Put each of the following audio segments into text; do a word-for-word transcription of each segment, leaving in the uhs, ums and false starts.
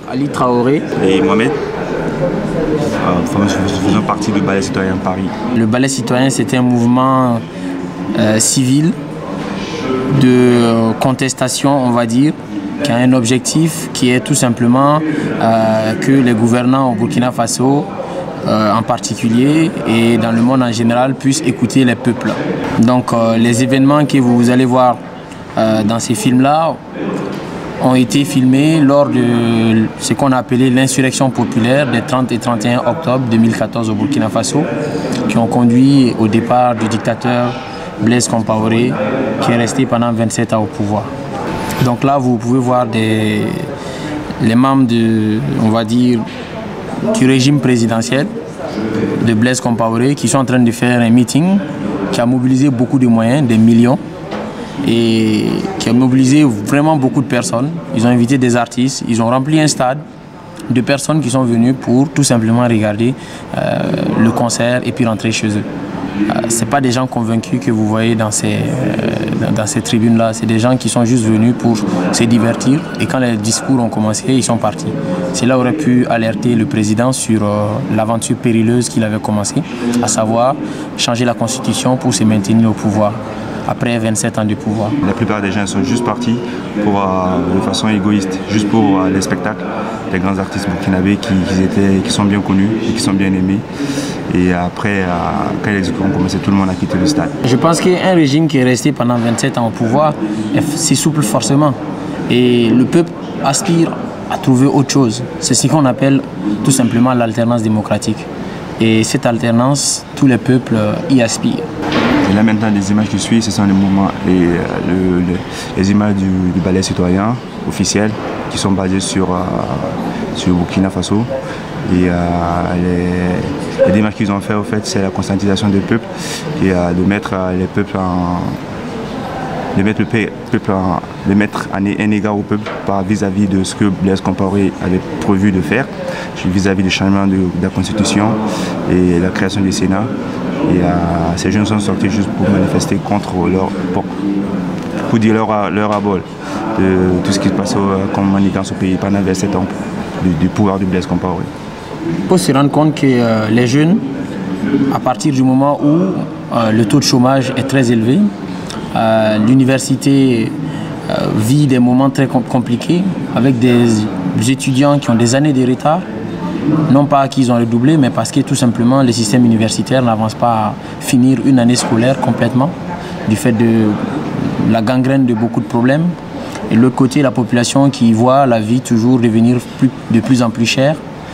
Ali Traoré. Et Mohamed, euh, faisant partie du Balai Citoyen Paris. Le Balai Citoyen, c'était un mouvement euh, civil de contestation, on va dire, qui a un objectif qui est tout simplement euh, que les gouvernants au Burkina Faso, euh, en particulier, et dans le monde en général, puissent écouter les peuples. Donc euh, les événements que vous allez voir euh, dans ces films-là ont été filmés lors de ce qu'on a appelé l'insurrection populaire des trente et trente et un octobre deux mille quatorze au Burkina Faso, qui ont conduit au départ du dictateur Blaise Compaoré, qui est resté pendant vingt-sept ans au pouvoir. Donc là, vous pouvez voir des, les membres de, on va dire, du régime présidentiel de Blaise Compaoré qui sont en train de faire un meeting qui a mobilisé beaucoup de moyens, des millions, et qui a mobilisé vraiment beaucoup de personnes. Ils ont invité des artistes, ils ont rempli un stade de personnes qui sont venues pour tout simplement regarder euh, le concert et puis rentrer chez eux. Euh, ce n'est pas des gens convaincus que vous voyez dans ces, euh, dans ces tribunes-là, c'est des gens qui sont juste venus pour se divertir, et quand les discours ont commencé, ils sont partis. Cela aurait pu alerter le président sur euh, l'aventure périleuse qu'il avait commencé, à savoir changer la constitution pour se maintenir au pouvoir après vingt-sept ans de pouvoir. La plupart des gens sont juste partis pour, euh, de façon égoïste, juste pour euh, les spectacles des grands artistes burkinabés qui, qui, étaient, qui sont bien connus et qui sont bien aimés. Et après, euh, quand les discours ont commencé, tout le monde a quitté le stade. Je pense qu'un régime qui est resté pendant vingt-sept ans au pouvoir s'essouffle forcément. Et le peuple aspire à trouver autre chose. C'est ce qu'on appelle tout simplement l'alternance démocratique. Et cette alternance, tous les peuples y aspirent. Et là maintenant, les images qui suivent, ce sont les mouvements et euh, le, le, les images du, du Balai Citoyen officiel qui sont basées sur, euh, sur Burkina Faso. Et euh, les, les démarches qu'ils ont fait, au fait, c'est la conscientisation des peuples et euh, de mettre euh, les peuples en, de mettre le peuple en, de mettre en un égard au peuple vis-à-vis -vis de ce que Blaise Compaoré avait prévu de faire, vis-à-vis -vis du changement de, de la Constitution et la création du Sénat. Et euh, ces jeunes sont sortis juste pour manifester contre leur, pour, pour dire leur, leur abol de tout ce qui se passe comme manigance au pays pendant vingt-sept ans du, du pouvoir de Blaise Compaoré. Il faut se rendre compte que euh, les jeunes, à partir du moment où euh, le taux de chômage est très élevé, euh, l'université euh, vit des moments très compliqués avec des étudiants qui ont des années de retard. Non pas qu'ils ont redoublé, mais parce que tout simplement le système universitaire n'avance pas à finir une année scolaire complètement, du fait de la gangrène de beaucoup de problèmes. Et de l'autre côté, la population qui voit la vie toujours devenir plus, de plus en plus chère,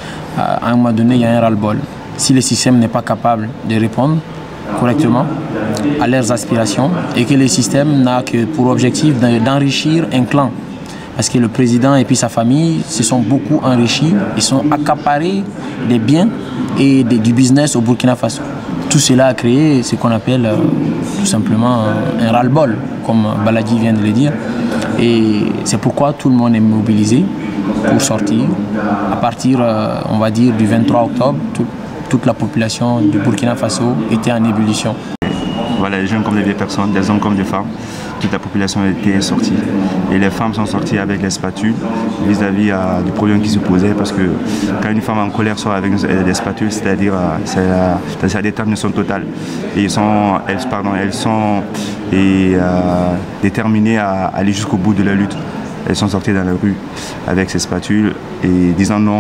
à un moment donné, il y a un ras-le-bol. Si le système n'est pas capable de répondre correctement à leurs aspirations et que le système n'a que pour objectif d'enrichir un clan, parce que le président et puis sa famille se sont beaucoup enrichis, ils sont accaparés des biens et des, du business au Burkina Faso. Tout cela a créé ce qu'on appelle euh, tout simplement un ras-le-bol, comme Baladi vient de le dire. Et c'est pourquoi tout le monde est mobilisé pour sortir. À partir, euh, on va dire, du vingt-trois octobre, tout, toute la population du Burkina Faso était en ébullition. Voilà, les jeunes comme les vieilles personnes, des hommes comme des femmes, toute la population était sortie. Et les femmes sont sorties avec les spatules vis-à-vis -vis, du problème qui se posait, parce que quand une femme en colère sort avec des spatules, c'est-à-dire que la détermination totale. Et ils sont, elles, pardon, elles sont et, euh, déterminées à aller jusqu'au bout de la lutte. Elles sont sorties dans la rue avec ces spatules et disant non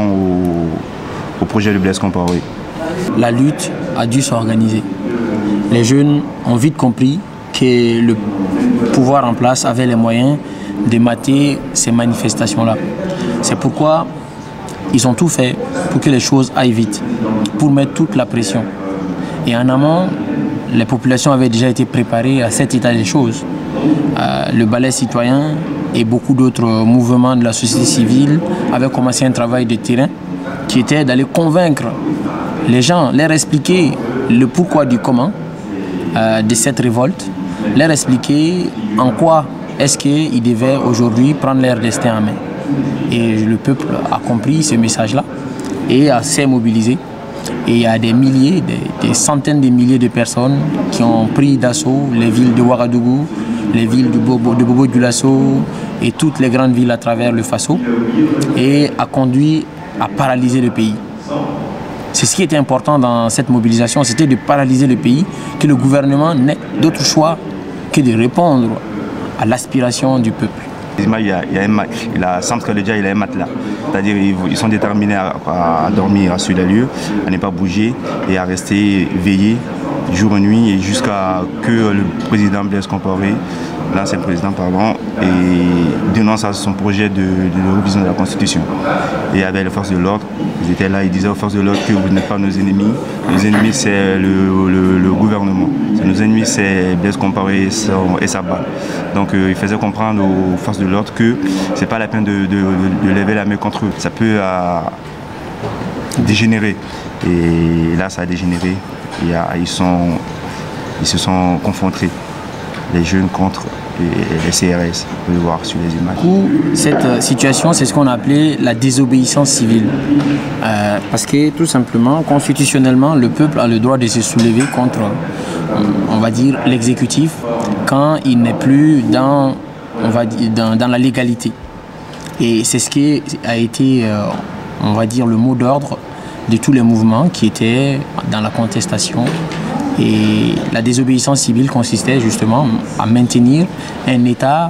au, au projet de Blaise Compaoré. La lutte a dû s'organiser. Les jeunes ont vite compris que le pouvoir en place avait les moyens de mater ces manifestations-là. C'est pourquoi ils ont tout fait pour que les choses aillent vite, pour mettre toute la pression. Et en amont, les populations avaient déjà été préparées à cet état des choses. Euh, le Balai Citoyen et beaucoup d'autres mouvements de la société civile avaient commencé un travail de terrain qui était d'aller convaincre les gens, leur expliquer le pourquoi du comment euh, de cette révolte, leur expliquer en quoi est-ce qu'ils devaient aujourd'hui prendre leur destin en main. Et le peuple a compris ce message-là et s'est mobilisé Et il y a des milliers, des, des centaines de milliers de personnes qui ont pris d'assaut les villes de Ouagadougou, les villes de Bobo, de Bobo Dioulasso et toutes les grandes villes à travers le Faso, et a conduit à paralyser le pays. C'est ce qui était important dans cette mobilisation, c'était de paralyser le pays, que le gouvernement n'ait d'autre choix que de répondre à l'aspiration du peuple. Il y a, il y a un, la centre il a un matelas, c'est-à-dire ils, ils sont déterminés à, à dormir sur les lieux, à ne pas bouger et à rester veillés jour et nuit et jusqu'à que le président Blaise Compaoré, l'ancien président pardon, et dénonce son projet de, de révision de la Constitution. Et avec les forces de l'ordre, ils étaient là, ils disaient aux forces de l'ordre que vous n'êtes pas nos ennemis, nos ennemis c'est le, le, le gouvernement, nos ennemis c'est Blaise Compaoré et, et sa balle. Donc euh, ils faisaient comprendre aux forces de l'ordre que c'est pas la peine de, de, de, de lever la main contre eux, ça peut euh, dégénérer. Et là ça a dégénéré. Et, euh, ils, sont, ils se sont confrontés, les jeunes contre les C R S, vous pouvez voir sur les images. Du coup, cette situation, c'est ce qu'on a appelé la désobéissance civile. Euh, parce que tout simplement, constitutionnellement, le peuple a le droit de se soulever contre, on va dire, l'exécutif quand il n'est plus dans, on va dire, dans, dans la légalité. Et c'est ce qui a été, euh, on va dire, le mot d'ordre de tous les mouvements qui étaient dans la contestation. Et la désobéissance civile consistait justement à maintenir un état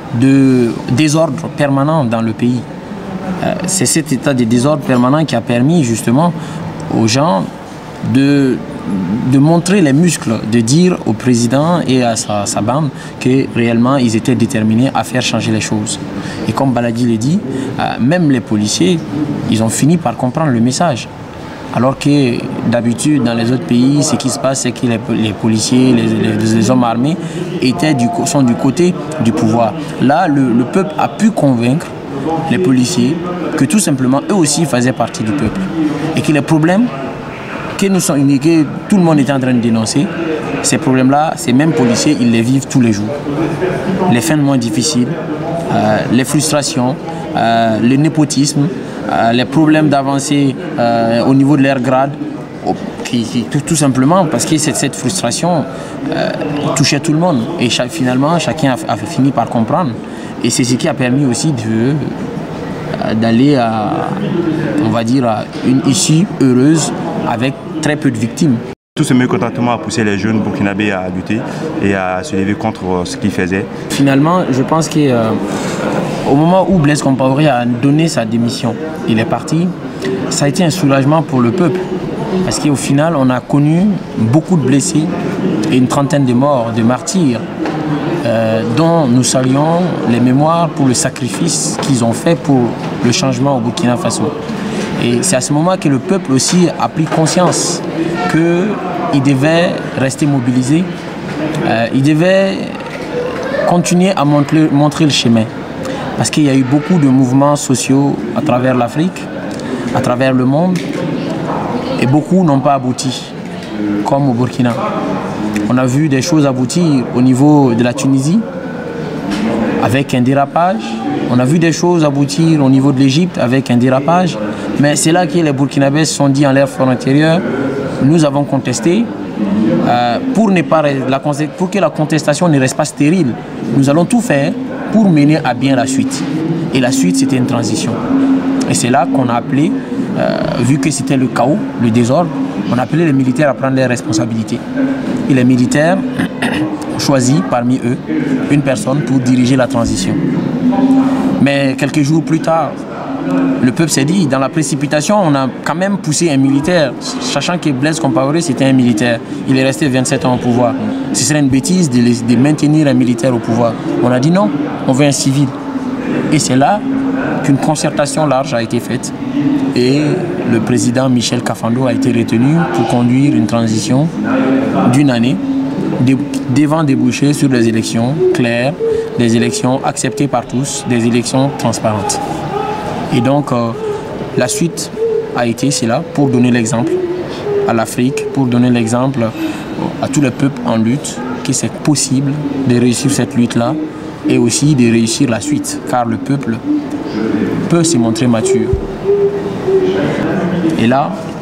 de désordre permanent dans le pays. Euh, c'est cet état de désordre permanent qui a permis justement aux gens de, de montrer les muscles, de dire au président et à sa, sa bande que réellement ils étaient déterminés à faire changer les choses. Et comme Baladi le dit, euh, même les policiers, ils ont fini par comprendre le message. Alors que d'habitude dans les autres pays, ce qui se passe, c'est que les, les policiers, les, les, les hommes armés étaient du, sont du côté du pouvoir. Là, le, le peuple a pu convaincre les policiers que tout simplement, eux aussi faisaient partie du peuple. Et que les problèmes que, nous sont, que tout le monde était en train de dénoncer, ces problèmes-là, ces mêmes policiers, ils les vivent tous les jours. Les fins de mois difficiles, euh, les frustrations, euh, le népotisme, Euh, les problèmes d'avancée euh, au niveau de leur grade, qui, qui, tout, tout simplement parce que cette, cette frustration euh, touchait tout le monde. Et chaque, finalement, chacun a, a fini par comprendre. Et c'est ce qui a permis aussi de, euh, d'aller à, on va dire, à une issue heureuse avec très peu de victimes. Tout ce mécontentement a poussé les jeunes burkinabés à lutter et à se lever contre ce qu'ils faisaient. Finalement, je pense que euh, au moment où Blaise Compaoré a donné sa démission, il est parti, ça a été un soulagement pour le peuple. Parce qu'au final, on a connu beaucoup de blessés et une trentaine de morts, de martyrs, euh, dont nous saluons les mémoires pour le sacrifice qu'ils ont fait pour le changement au Burkina Faso. Et c'est à ce moment que le peuple aussi a pris conscience qu'il devait rester mobilisé, euh, il devait continuer à montrer, montrer le chemin. Parce qu'il y a eu beaucoup de mouvements sociaux à travers l'Afrique, à travers le monde, et beaucoup n'ont pas abouti, comme au Burkina. On a vu des choses aboutir au niveau de la Tunisie, avec un dérapage. On a vu des choses aboutir au niveau de l'Égypte, avec un dérapage. Mais c'est là que les Burkinabés se sont dit en leur fort intérieur, nous avons contesté, euh, pour, ne pas, la, pour que la contestation ne reste pas stérile. Nous allons tout faire pour mener à bien la suite. Et la suite, c'était une transition. Et c'est là qu'on a appelé, euh, vu que c'était le chaos, le désordre, on a appelé les militaires à prendre leurs responsabilités. Et les militaires ont choisi parmi eux une personne pour diriger la transition. Mais quelques jours plus tard, le peuple s'est dit, dans la précipitation, on a quand même poussé un militaire, sachant que Blaise Compaoré, c'était un militaire. Il est resté vingt-sept ans au pouvoir. Ce serait une bêtise de, les, de maintenir un militaire au pouvoir. On a dit non, on veut un civil. Et c'est là qu'une concertation large a été faite. Et le président Michel Kafando a été retenu pour conduire une transition d'une année, devant déboucher sur des élections claires, des élections acceptées par tous, des élections transparentes. Et donc, euh, la suite a été, c'est là, pour donner l'exemple à l'Afrique, pour donner l'exemple à tous les peuples en lutte, que c'est possible de réussir cette lutte-là et aussi de réussir la suite, car le peuple peut se montrer mature. Et là,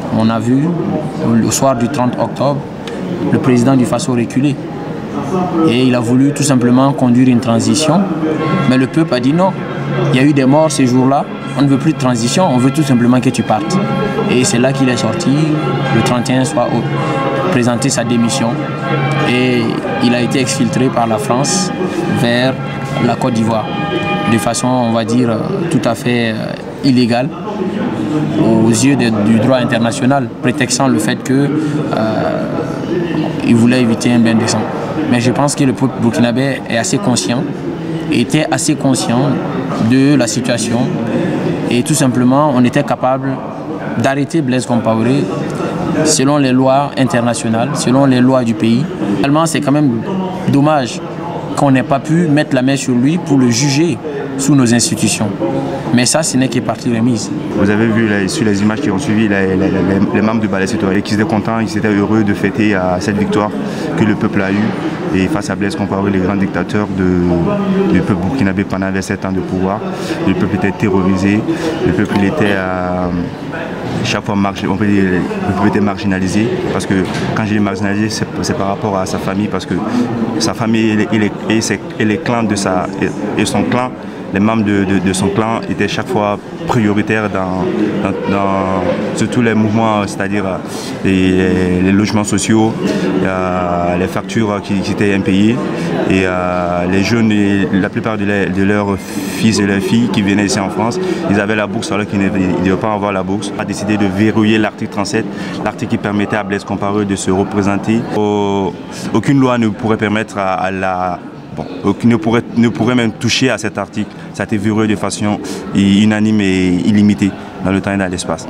on a vu au soir du trente octobre le président du Faso reculer. Et il a voulu tout simplement conduire une transition, mais le peuple a dit non. Il y a eu des morts ces jours-là, on ne veut plus de transition, on veut tout simplement que tu partes. Et c'est là qu'il est sorti, le trente et un soit présenter sa démission. Et il a été exfiltré par la France vers la Côte d'Ivoire, de façon, on va dire, tout à fait illégale aux yeux de, du droit international, prétextant le fait qu'il euh, voulait éviter un bain de sang. Mais je pense que le peuple burkinabé est assez conscient, était assez conscient de la situation et tout simplement on était capable d'arrêter Blaise Compaoré selon les lois internationales, selon les lois du pays. Finalement, c'est quand même dommage qu'on n'ait pas pu mettre la main sur lui pour le juger sous nos institutions. Mais ça, ce n'est que partie remise. Vous avez vu là, sur les images qui ont suivi, les, les, les, les membres du Balai Citoyen qui étaient contents, ils étaient heureux de fêter à cette victoire que le peuple a eue. Et face à Blaise Compaoré, le grand dictateur de, du peuple burkinabé pendant vingt-sept ans de pouvoir, le peuple était terrorisé, le peuple il était à, chaque fois on peut dire, le peuple était marginalisé. Parce que quand je dis marginalisé, c'est par rapport à sa famille, parce que sa famille et les, et ses, et les clans de sa, et, et son clan, les membres de, de, de son clan étaient chaque fois prioritaires dans, dans, dans surtout les mouvements, c'est-à-dire les, les logements sociaux, euh, les factures qui, qui étaient impayées et euh, les jeunes, et la plupart de, les, de leurs fils et leurs filles qui venaient ici en France, ils avaient la bourse alors qu'ils ne devaient pas avoir la bourse. On a décidé de verrouiller l'article trente-sept, l'article qui permettait à Blaise Compaoré de se représenter. Au, aucune loi ne pourrait permettre à, à la Bon, ne, pourrait, ne pourrait même toucher à cet article. Ça a été verrouillé de façon unanime et illimitée dans le temps et dans l'espace.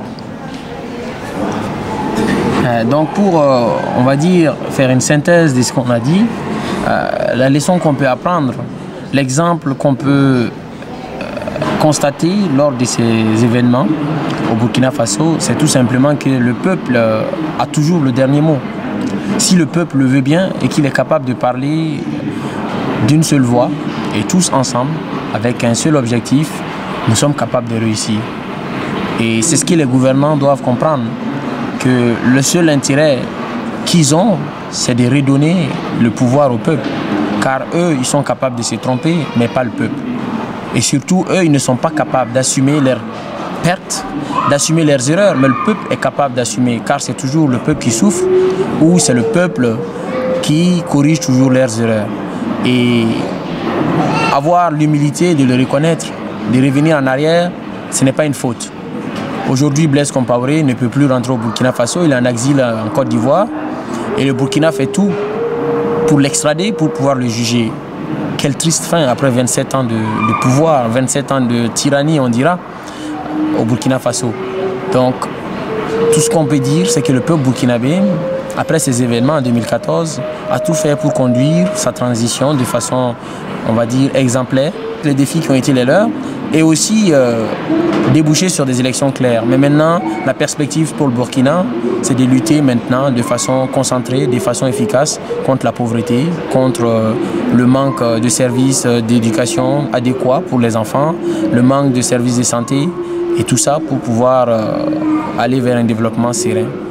Euh, donc pour, euh, on va dire, faire une synthèse de ce qu'on a dit, euh, la leçon qu'on peut apprendre, l'exemple qu'on peut euh, constater lors de ces événements au Burkina Faso, c'est tout simplement que le peuple euh, a toujours le dernier mot. Si le peuple le veut bien et qu'il est capable de parler d'une seule voix et tous ensemble, avec un seul objectif, nous sommes capables de réussir. Et c'est ce que les gouvernants doivent comprendre, que le seul intérêt qu'ils ont, c'est de redonner le pouvoir au peuple. Car eux, ils sont capables de se tromper, mais pas le peuple. Et surtout, eux, ils ne sont pas capables d'assumer leurs pertes, d'assumer leurs erreurs, mais le peuple est capable d'assumer, car c'est toujours le peuple qui souffre, ou c'est le peuple qui corrige toujours leurs erreurs. Et avoir l'humilité de le reconnaître, de revenir en arrière, ce n'est pas une faute. Aujourd'hui, Blaise Compaoré ne peut plus rentrer au Burkina Faso, il est en exil en Côte d'Ivoire. Et le Burkina fait tout pour l'extrader, pour pouvoir le juger. Quelle triste fin après vingt-sept ans de, de pouvoir, vingt-sept ans de tyrannie, on dira, au Burkina Faso. Donc, tout ce qu'on peut dire, c'est que le peuple burkinabé, après ces événements en deux mille quatorze, a tout fait pour conduire sa transition de façon, on va dire, exemplaire. Les défis qui ont été les leurs et aussi euh, déboucher sur des élections claires. Mais maintenant, la perspective pour le Burkina, c'est de lutter maintenant de façon concentrée, de façon efficace contre la pauvreté, contre euh, le manque de services d'éducation adéquats pour les enfants, le manque de services de santé et tout ça pour pouvoir euh, aller vers un développement serein.